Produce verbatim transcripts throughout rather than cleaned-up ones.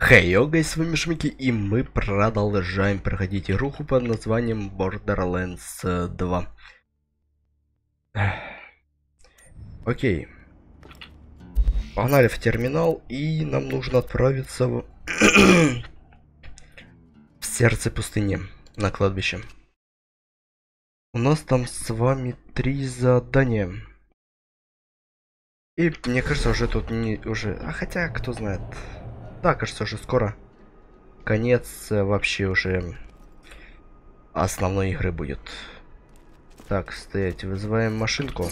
Хей, йо, гайс, с вами Шмики, и мы продолжаем проходить игруху под названием Borderlands два. Окей. Погнали в терминал, и нам нужно отправиться в, в сердце пустыни, на кладбище. У нас там с вами три задания. И мне кажется, уже тут не уже... А хотя, кто знает. Да, кажется, уже скоро конец вообще уже основной игры будет. Так, стоять, вызываем машинку.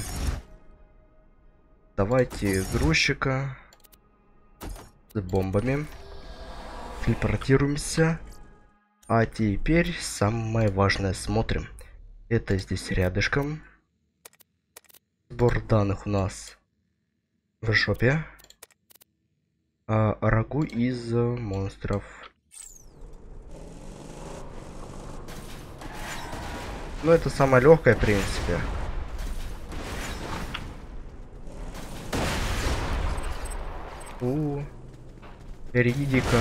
Давайте грузчика с бомбами. Телепортируемся. А теперь самое важное смотрим. Это здесь рядышком. Сбор данных у нас в жопе. А, рагу из монстров. Ну, это самое легкое, в принципе. У, Ридика.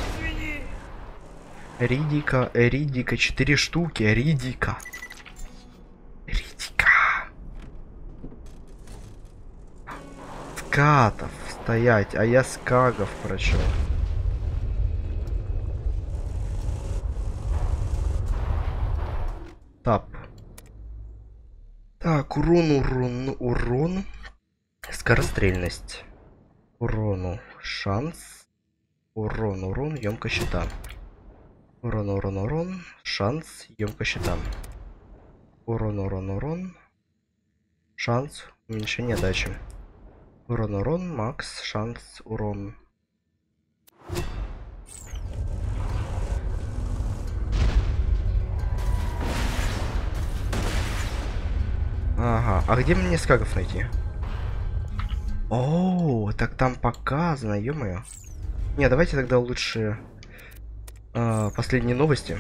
Ридика, Ридика, четыре штуки, Ридика. Ридика. Скатов стоять, а я скагов прочел. Тап. Так, урон, урон, урон. Скорострельность. Урону шанс. Урон, урон, емкость щита. Урон, урон, урон. Шанс, емкость щита. Урон, урон, урон. Шанс, уменьшение дачи. Урон, урон, макс, шанс, урон. Ага, а где мне скагов найти? О, так там показано, ё-моё. Не, давайте тогда лучше э, последние новости.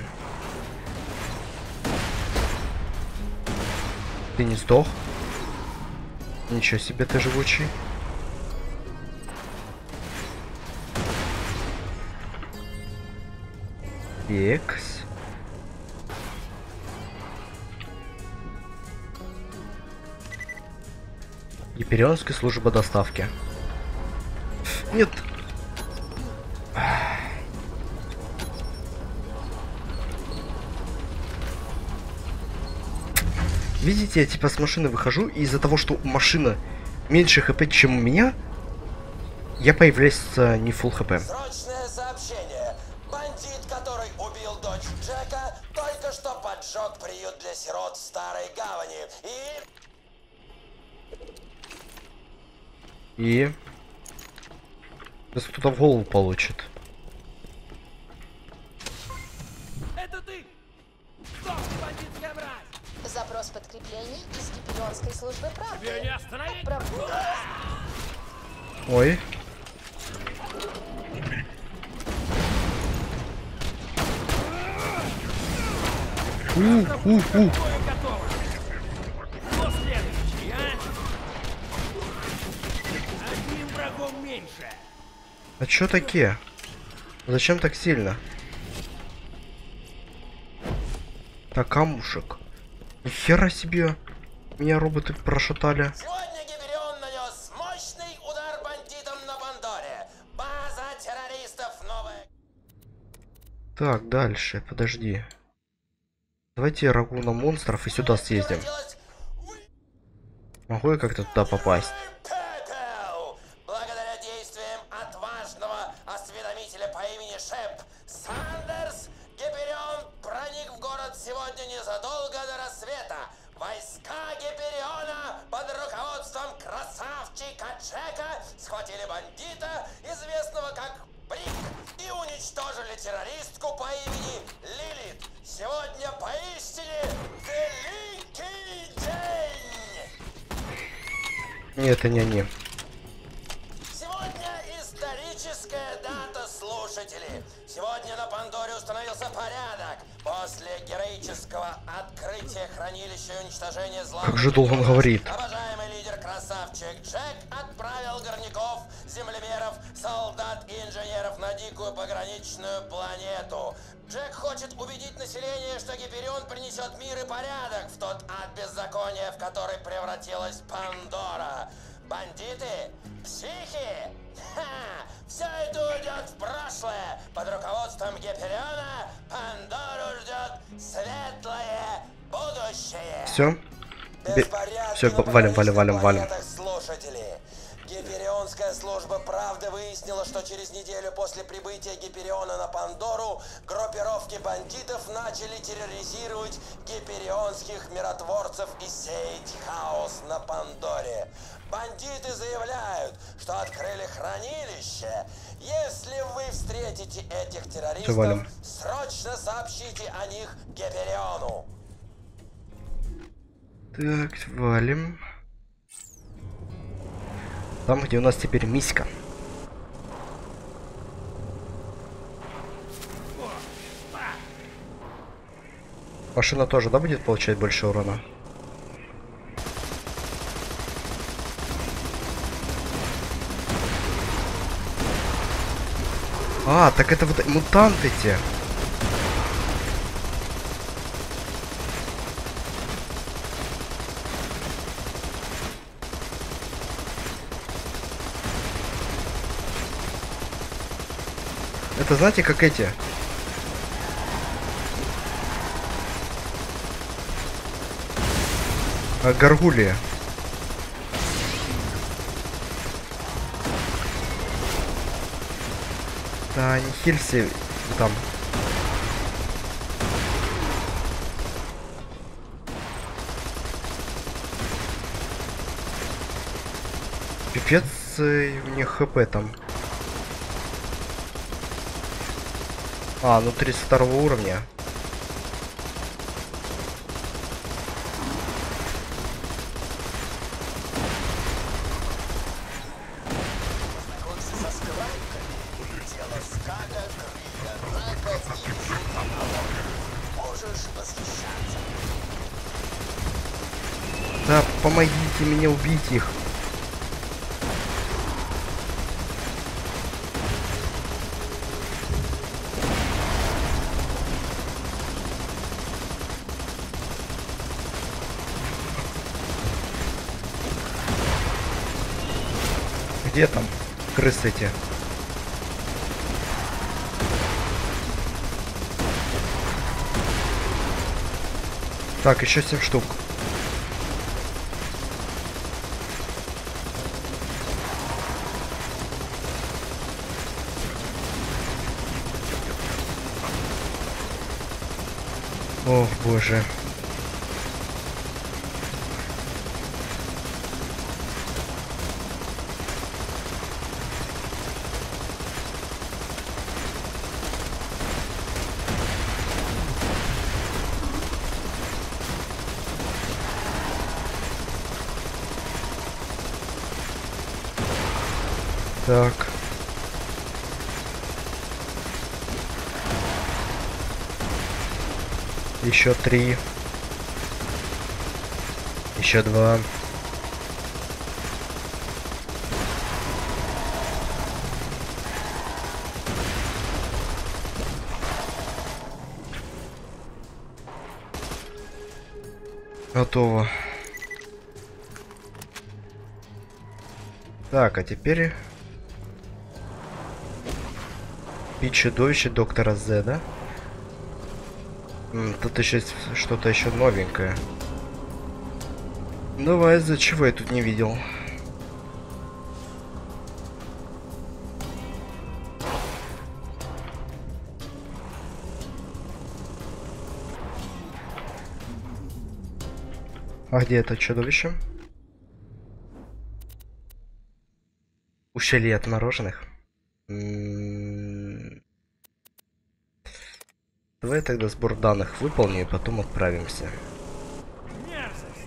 Ты не сдох? Ничего себе, ты живучий. Екс. Гиперионская служба доставки. Нет. Видите, я типа с машины выхожу, и из-за того, что машина меньше хп, чем у меня, я появляюсь а, не фулл хп. Срочное сообщение. Бандит, который убил дочь Джека, только что поджег приют для сирот в Старой Гавани. И... И... Сейчас кто-то в голову получит. Это ты! Стоп, бандитская мразь! Запрос подкреплений из Гиперионской службы правды. Тебя не остановить! Отправку. Ой. У, у, у. Твое готово! Кто следующий, а? Одним врагом меньше! А чё такие? Зачем так сильно? Так, камушек. Нихера себе. Меня роботы прошатали. Сегодня Гиперион нанес мощный удар бандитам на Пандоре. База террористов новая. Так, дальше, подожди. Давайте рагу на монстров и сюда съездим. Могу я как-то туда попасть? Пепел! Благодаря действиям отважного осведомителя по имени Шеп Сандерс, Гиперион проник в город сегодня незадолго до рассвета. Войска Гипериона под руководством красавчика Джека схватили бандита, известного как Брик, и уничтожили террористку по имени Лилит. Сегодня поистине великий день! Нет, это не они. Сегодня историческая дата, слушатели. Сегодня на Пандоре установился порядок. После героического героического открытия хранилища и уничтожения зла. Как же долго он говорит. Обожаемый лидер-красавчик Джек отправил горняков, землемеров, солдат и инженеров на дикую пограничную планету. Джек хочет убедить население, что Гиперион принесет мир и порядок в тот ад беззакония, в который превратилась Пандора. Бандиты? Психи? Ха! Все это уйдет в прошлое. Под руководством Гипериона Пандору ждет светлое будущее. Все? Все, валим, валим, валим, валим. Слушатели, Гиперионская служба правды выяснила, что через неделю после прибытия Гипериона на Пандору группировки бандитов начали терроризировать гиперионских миротворцев и сеять хаос на Пандоре. Бандиты заявляют, что открыли хранилище. Если вы встретите этих террористов, срочно сообщите о них Гипериону. Так, валим. Там, где у нас теперь миська. Машина тоже, да, будет получать больше урона? А, так это вот мутанты те. Это знаете, как эти? А, горгульи. Да, не хилься там. Пипец, у них хп там. А, ну тридцать второго уровня. Да, помогите мне убить их. Где там крысы эти? Так, еще семь штук. О, боже. Так. Еще три. Еще два. Готово. Так, а теперь пить чудовище доктора З, да? М, тут еще что-то еще новенькое. Давай, за чего я тут не видел? А где это чудовище? Ущелье отмороженных. М-м-м. Давай тогда сбор данных выполню и потом отправимся. Мерзость.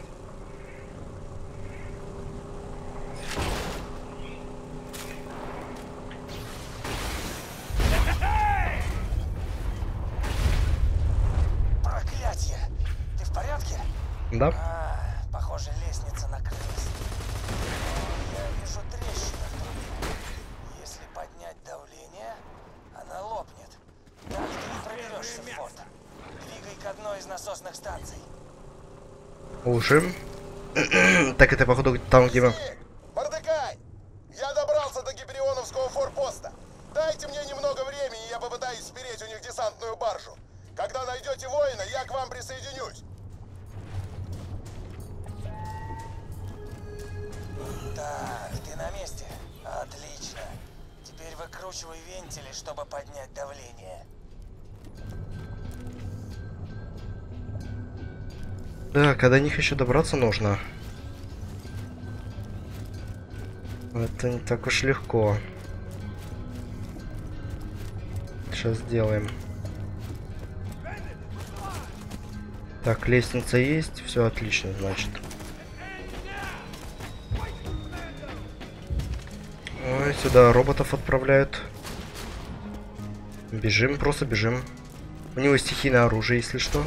Проклятие! в порядке? Да? А, похоже, лестница накрылась. Я вижу трещину в трубе. Если поднять давление, она лопнет. Так ты не проберешься в форт. Двигай к одной из насосных станций. Ушим. Так это походу там, где мы... Мордекай! Я добрался до гиперионовского форпоста. Дайте мне немного времени, я попытаюсь спереть у них десантную баржу. Когда найдете воина, я к вам присоединюсь. Так, ты на месте? Отлично. Теперь выкручивай вентили, чтобы поднять давление. Да, когда до них еще добраться нужно. Это не так уж легко. Сейчас сделаем. Так, лестница есть, все отлично, значит. Ой, сюда роботов отправляют. Бежим, просто бежим. У него стихийное оружие, если что.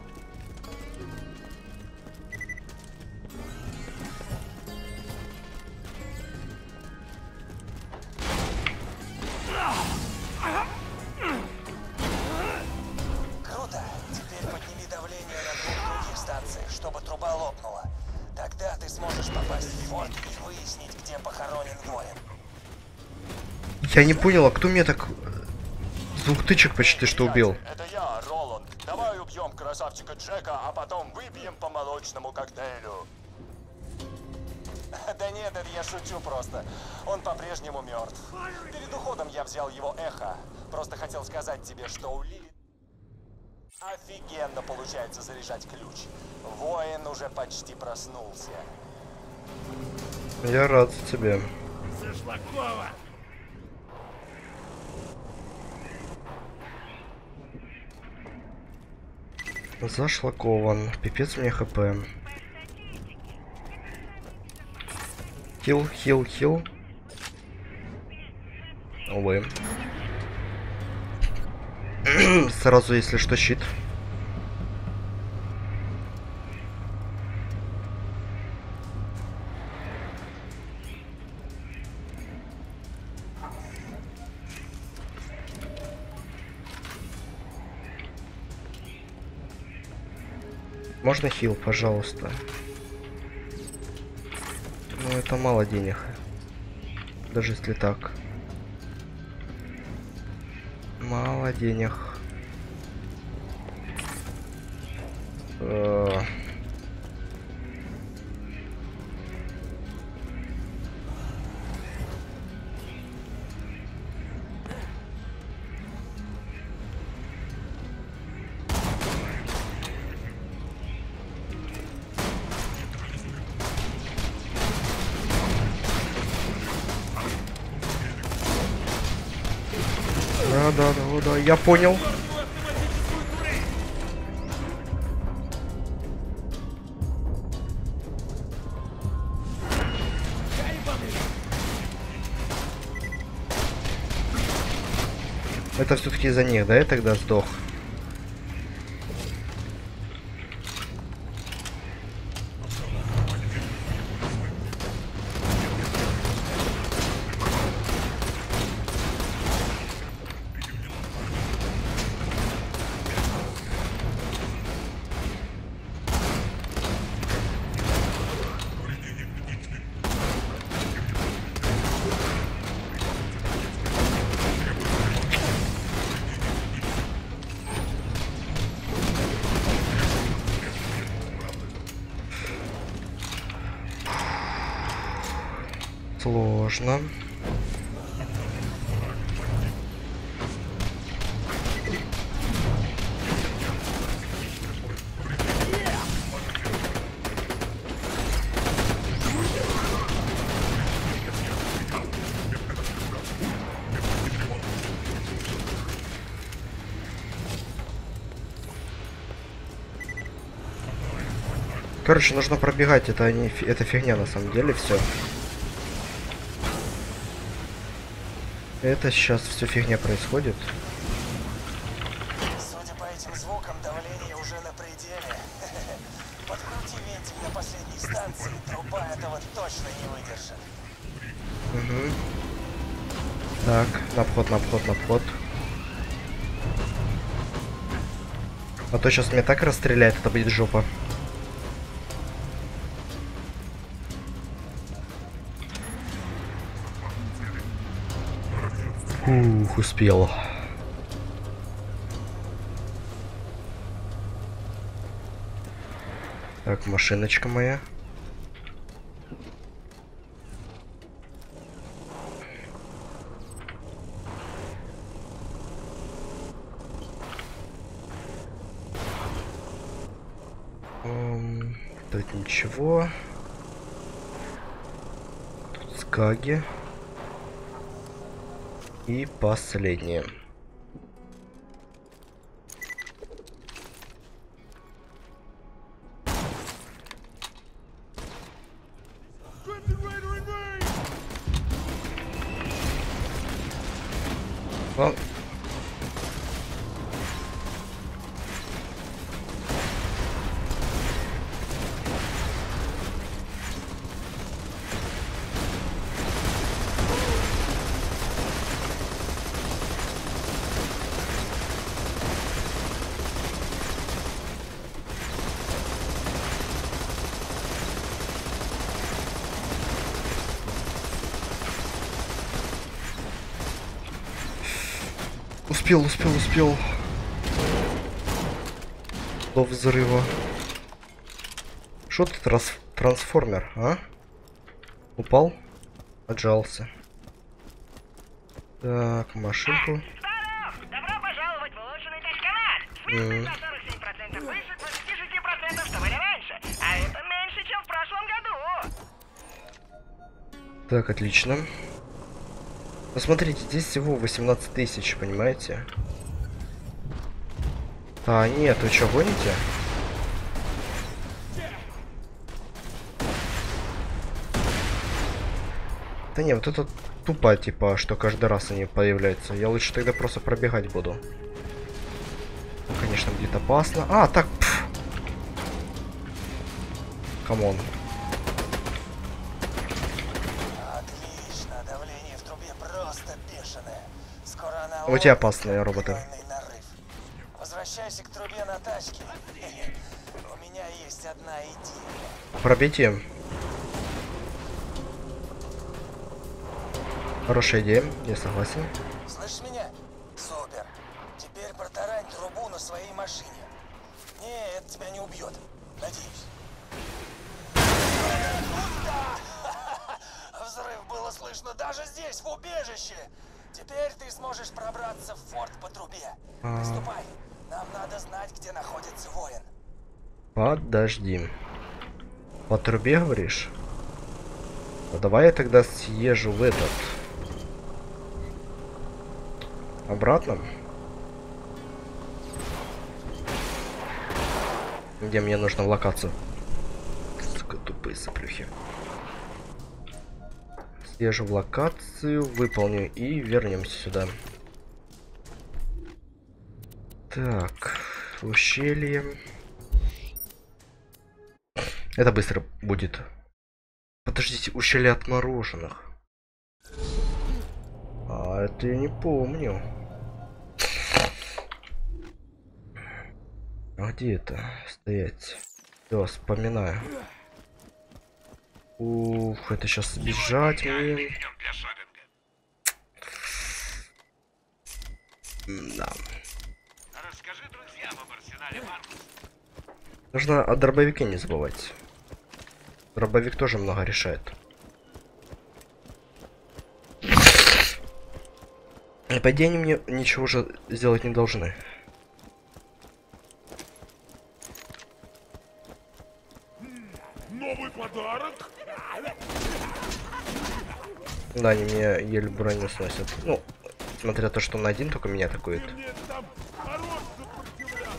Круто. Теперь подними давление на двух других станциях, чтобы труба лопнула. Тогда ты сможешь попасть в форт и выяснить, где похоронен воин. Я не понял, а кто меня так... С двух тычек почти что убил. Это я, Роланд. Давай убьем красавчика Джека, а потом выпьем по молочному коктейлю. Да нет, это я шучу просто. Он по-прежнему мертв. Перед уходом я взял его эхо. Просто хотел сказать тебе, что у Лили офигенно получается заряжать ключ. Воин уже почти проснулся. Я рад за тебя. Зашлакова! Зашлакован. Пипец мне хп. Хил, хил, хил. Увы. Сразу, если что, щит. Можно хил, пожалуйста? Ну, это мало денег. Даже если так. Мало денег. Э -э Да, да, да, да, я понял. Это все-таки из-за них, да? Я тогда сдох. Сложно. Короче, нужно пробегать, это не фи это фигня на самом деле, все. Это сейчас все фигня происходит. Судя по этим звукам, давление уже на пределе. Подкрути вентиль на последней станции, труба этого точно не выдержит. Угу. Так, на вход, на вход, на вход. А то сейчас меня так расстреляет, это будет жопа. Ух, успел. Так, машиночка моя. Эм, тут ничего. Тут скаги. И последнее. Well. Успел, успел, успел. До взрыва. Что ты трас трансформер, а? Упал? Отжался. Так, машинку. Здоров! Добро пожаловать в улучшенный тачканат! Смертность на сорок семь процентов выше двадцати шести процентов, что были раньше. А это меньше, чем в прошлом году. Так, отлично. Посмотрите, здесь всего восемнадцать тысяч, понимаете? А, нет, вы что, гоните? Да не, вот это тупо, типа, что каждый раз они появляются. Я лучше тогда просто пробегать буду. Ну, конечно, будет опасно. А, так, пф. Камон. Отлично, давление в трубе просто бешеное. Скоро она У тебя опасные роботы. нарыв. Возвращайся к трубе на тачке. У меня есть одна идея. Пробейте. Хорошая идея, я согласен. Слышишь меня? Супер. Теперь протарань трубу на своей машине. Не, это тебя не убьет. Надеюсь. Взрыв было слышно даже здесь, в убежище. Теперь ты сможешь пробраться в форт по трубе. Приступай. Нам надо знать, где находится воин. Подожди. По трубе, говоришь? Ну, давай я тогда съезжу в этот. Обратно. Где мне нужно в локацию? Сука, тупые соплюхи. Съезжу в локацию, выполню и вернемся сюда. Так, ущелье. Это быстро будет. Подождите, ущелье отмороженных. А это я не помню. А где это? Стоять. Все, вспоминаю. Ух, это сейчас сбежать мне. Да. Расскажи друзьям об арсенале Маркус. Нужно о дробовике не забывать. Дробовик тоже много решает. И по идее они мне ничего уже сделать не должны. Новый подарок? Да, они меня еле броню сносят. Ну, смотря то, что он один только меня атакует. Мне там хорош сопротивляться.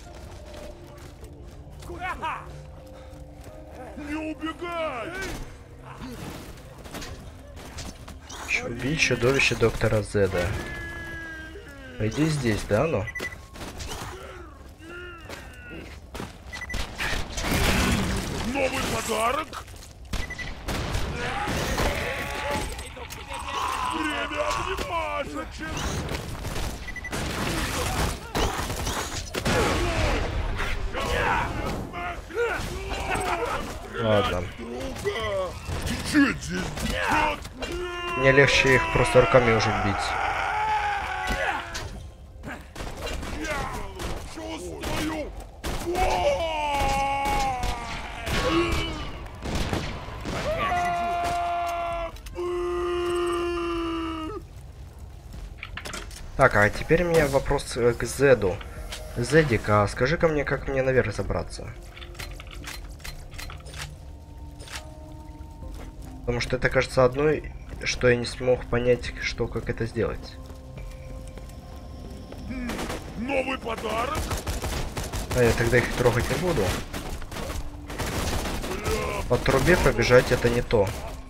Не убегай! Еще убить чудовище доктора Зеда. Пойди здесь, да, ну? подарок? Время обнимашечек! Ладно. Ты чё здесь? Мне легче их просто руками уже бить. Чувствую! Так, а теперь у меня вопрос э, к Зеду. Зедик, а скажи-ка мне, как мне наверх забраться? Потому что это кажется одной, что я не смог понять, что как это сделать. Новый подарок? А я тогда их трогать не буду. По трубе пробежать это не то.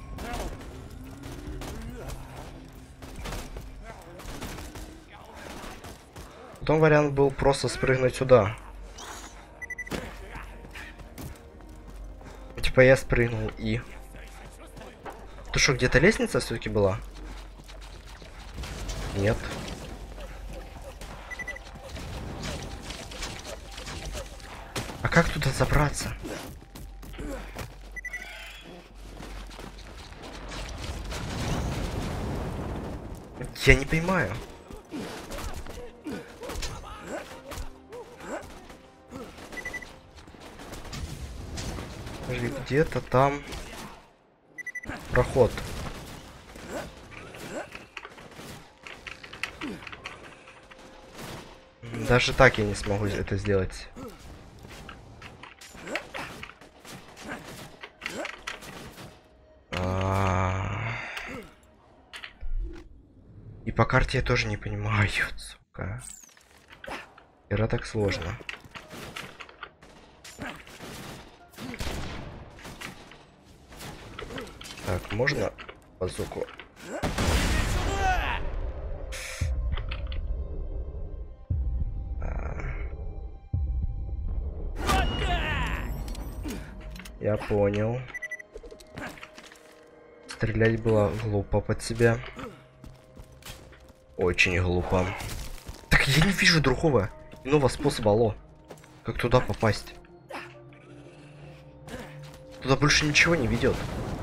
Потом вариант был просто спрыгнуть сюда. Типа я спрыгнул и... Ты что, где-то лестница все-таки была? Нет. А как туда забраться? Я не понимаю. Где-то там проход. Даже так я не смогу это сделать. А-а-а. И по карте я тоже не понимаю, сука. Era так сложно. Так, можно базуку? А. Я понял. Стрелять было глупо под себя. Очень глупо. Так я не вижу другого иного способа, алло. Как туда попасть? Туда больше ничего не ведет.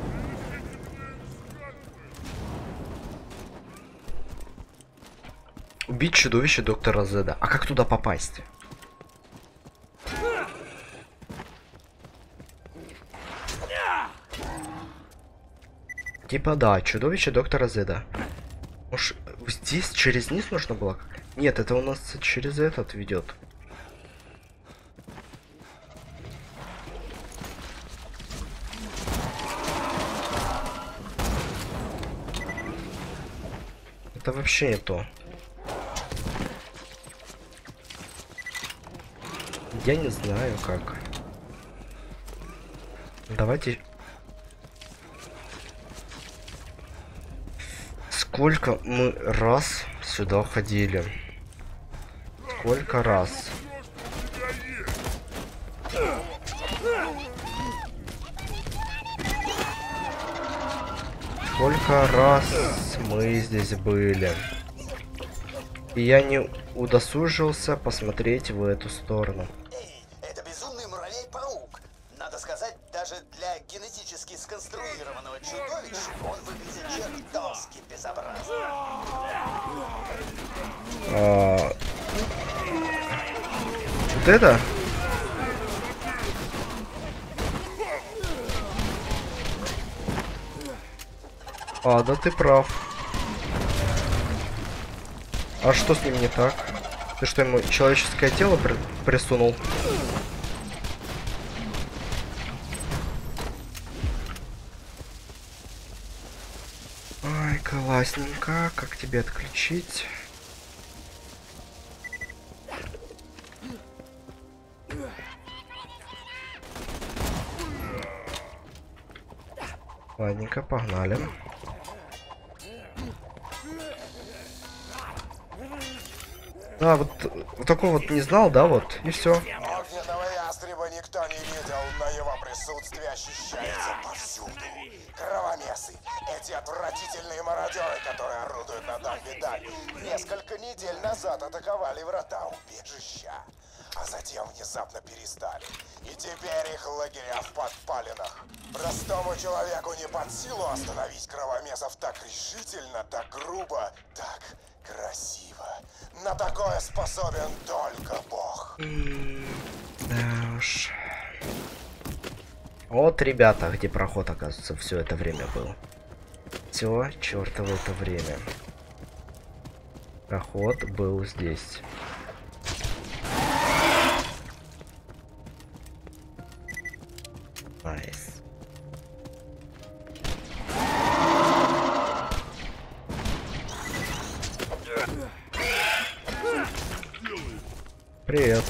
Убить чудовище доктора Зеда. А как туда попасть? Типа да, чудовище доктора Зеда. Может, здесь через низ нужно было? Нет, это у нас через этот ведет. Это вообще не то. Я не знаю как. Давайте. Сколько мы раз сюда ходили? Сколько раз? Сколько раз мы здесь были? И я не удосужился посмотреть в эту сторону. Эй, это безумный муравей-паук. Надо сказать, даже для генетически сконструированного чудовища он выглядит чертовски безобразно. А... Вот это? А, да ты прав. А что с ним не так? Ты что, ему человеческое тело при присунул? Ай, классненько. Как тебе отключить? Ладненько, погнали. А, вот, вот такой вот не знал, да, вот, и все. Огненного ястреба никто никто не видел, но его присутствие ощущается повсюду. Кровомесы, эти отвратительные мародеры, которые орудуют на дамбе-даль, несколько недель назад атаковали врата убежища, а затем внезапно перестали. И теперь их лагеря в подпалинах. Простому человеку не под силу остановить кровомесов так решительно, так грубо, так красиво. На такое способен только Бог. Да уж. Вот, ребята, где проход, оказывается, все это время был. Все, чертово это время. Проход был здесь. Найс. Привет.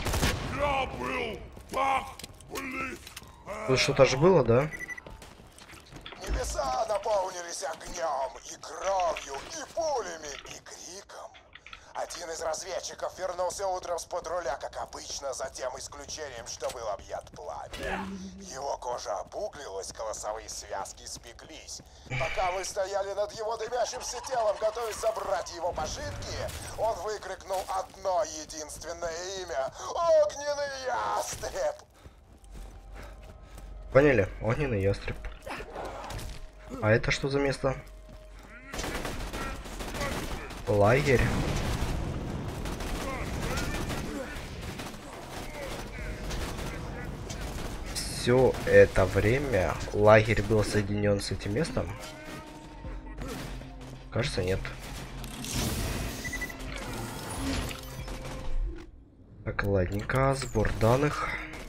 Тут что-то же было, да? Небеса наполнились огнем, и кровью, и пулями, и криком. Один из разведчиков вернулся утром с патруля, как обычно, за тем исключением, что был объят пламя. Его кожа обуглилась, голосовые связки спеклись. Пока мы стояли над его дымящимся телом, готовясь забрать его пожитки, он выкрикнул одно единственное имя — Огненный ястреб! Поняли? Огненный ястреб. А это что за место? Лагерь. Все это время лагерь был соединен с этим местом? Кажется, нет. Так, ладненько, сбор данных.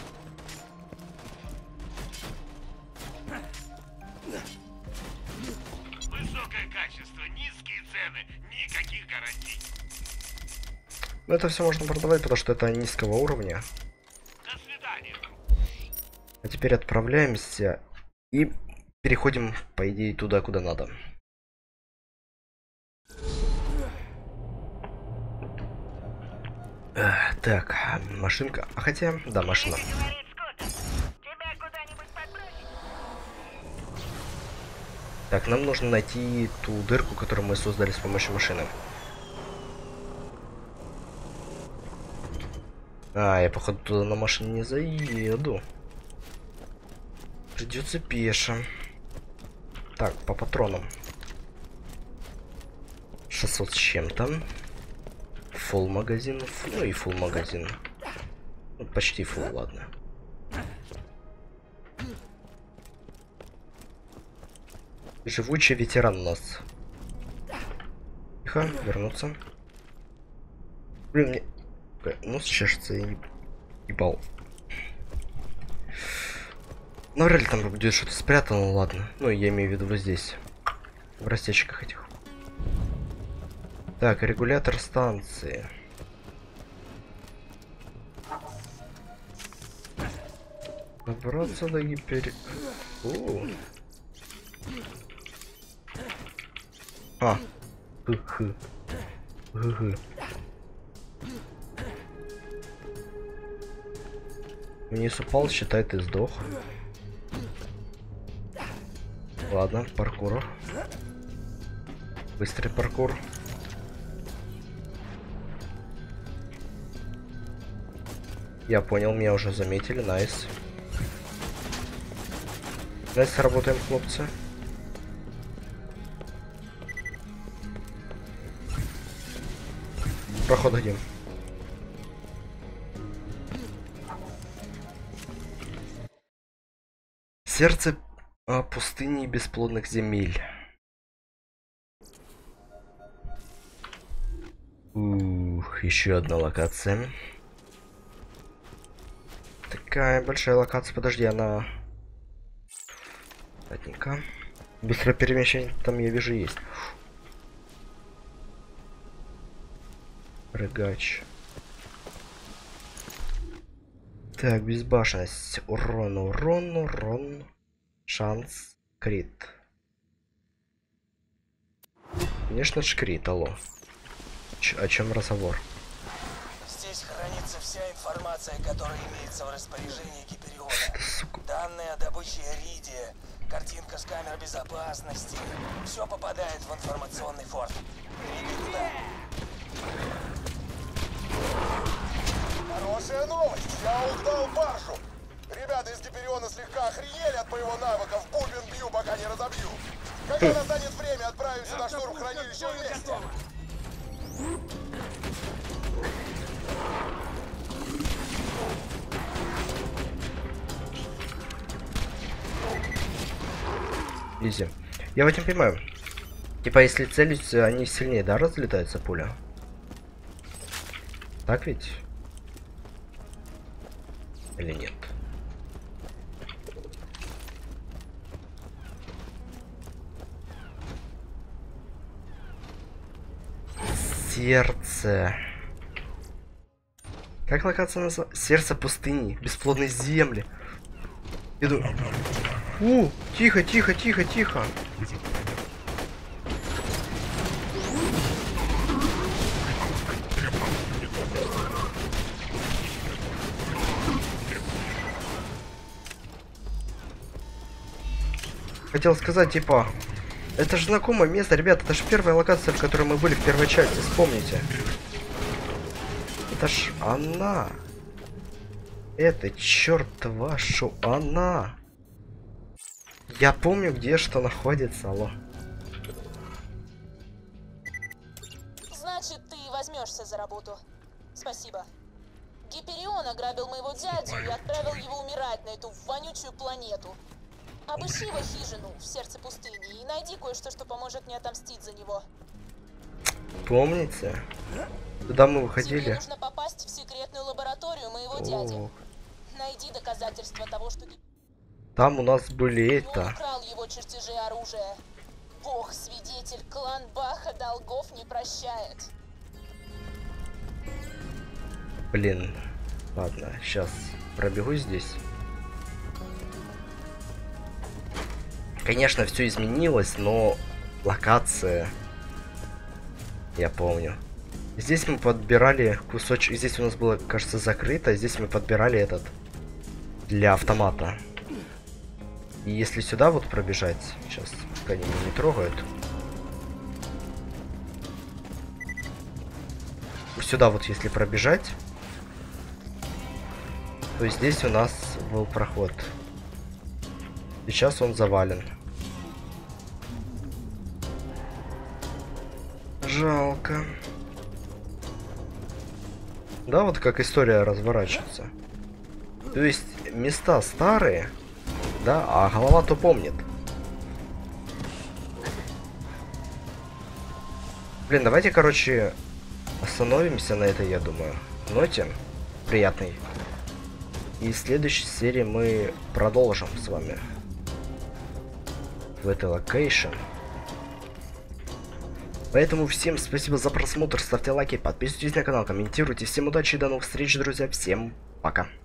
Высокое качество, низкие цены, никаких гарантий. Но это все можно продавать, потому что это низкого уровня. До свидания. А теперь отправляемся и переходим, по идее, туда, куда надо. Эх, так, машинка. А хотя, да, машина. Говорит Скотт, тебя куда-нибудь подбросить? Так, нам нужно найти ту дырку, которую мы создали с помощью машины. А, я походу туда на машине не заеду. Придется пешим. Так, по патронам. шестьсот с чем-то. Фулл магазин. Ну и фулл магазин. Ну, почти фулл, ладно. Живучий ветеран у нас. Тихо, вернуться. Блин, мне... Ну, чешется и ебал. Ну, вряд ли там будет что-то спрятано, ладно. Ну, я имею в виду вот здесь. В растечках этих. Так, регулятор станции. Добраться до гипер... О. А. Хы-хы. Хы-хы. Вниз упал, считай, ты сдох. Ладно, паркур. Быстрый паркур. Я понял, меня уже заметили, найс. Найс, работаем, хлопцы. Проход один. Сердце а, пустыни и бесплодных земель. Ух, еще одна локация. Такая большая локация. Подожди, она... Ладненько. Быстрое перемещение там, я вижу, есть. Рыгач. Так, безбашенность. Урон, урон, урон. Шанс. Крит. Конечно ж крит, алло. Ч о чем разговор? Здесь Здесь хранится вся информация, которая имеется в распоряжении Гипериона. Данные о добыче иридия, картинка с камер безопасности. Все попадает в информационный форт. Двигай туда. Хорошая новость! Я угнал баржу! Ребята из Гипериона слегка охренели от моего навыка. В бубен бью, пока не разобью. Когда настанет время, отправимся на штурм хранилища вместе. Изи. Я вот не понимаю. Типа, если целить, они сильнее, да, разлетаются пуля? Так ведь? Или нет? Сердце. Как локация называется? Сердце пустыни. Бесплодной земли. Иду. У, тихо, тихо, тихо, тихо. Хотел сказать, типа, это же знакомое место, ребята, это же первая локация, в которой мы были в первой части, вспомните. Это ж она. Это, черт вашу, она. Я помню, где что находится, алло. Значит, ты возьмешься за работу. Спасибо. Гиперион ограбил моего дядю и отправил его умирать на эту вонючую планету. Обыщи его хижину в сердце пустыни и найди кое-что, что поможет мне отомстить за него. Помните? Туда мы выходили. Тебе нужно попасть в секретную лабораторию моего О. дяди. Найди доказательства того, что... Там у нас были это. Он украл его чертежи оружия. Бог свидетель, клан Баха долгов не прощает. Блин. Ладно, сейчас пробегу здесь. Конечно, все изменилось, но локация, я помню. Здесь мы подбирали кусочек. Здесь у нас было, кажется, закрыто. Здесь мы подбирали этот для автомата. И если сюда вот пробежать, сейчас, пока они меня не трогают. Сюда вот если пробежать, то здесь у нас был проход. Сейчас он завален. Жалко. Да, вот как история разворачивается. То есть места старые, да, а голова-то помнит. Блин, давайте, короче, остановимся на этой, я думаю, ноте приятной. И в следующей серии мы продолжим с вами в этой локейшн. Поэтому всем спасибо за просмотр, ставьте лайки, подписывайтесь на канал, комментируйте. Всем удачи и до новых встреч, друзья. Всем пока.